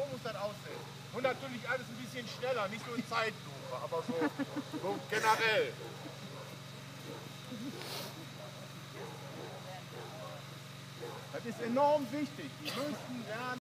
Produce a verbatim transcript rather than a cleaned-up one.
so muss das aussehen. Und natürlich alles ein bisschen schneller, nicht so in Zeitlupe, aber so, so generell. Das ist enorm wichtig. Die müssen lernen.